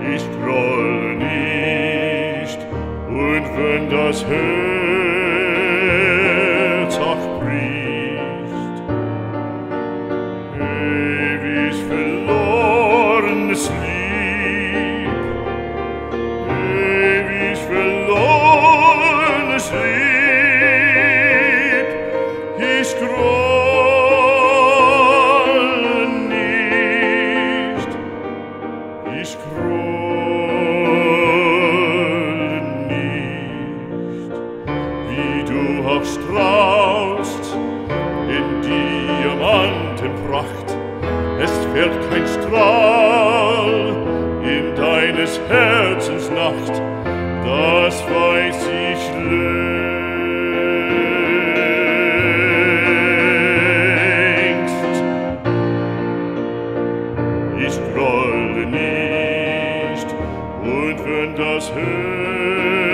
Ich grolle nicht, und wenn das Herz auch bricht, ewig verlorenes Lieb, ewig verlorenes Lieb, ich grolle nicht, ich grolle nicht, wie du auch strahlst in Diamantenpracht, es fällt kein Strahl in deines Herzens Nacht, das weiß ich längst. Ich grolle nicht, und wenn das Herz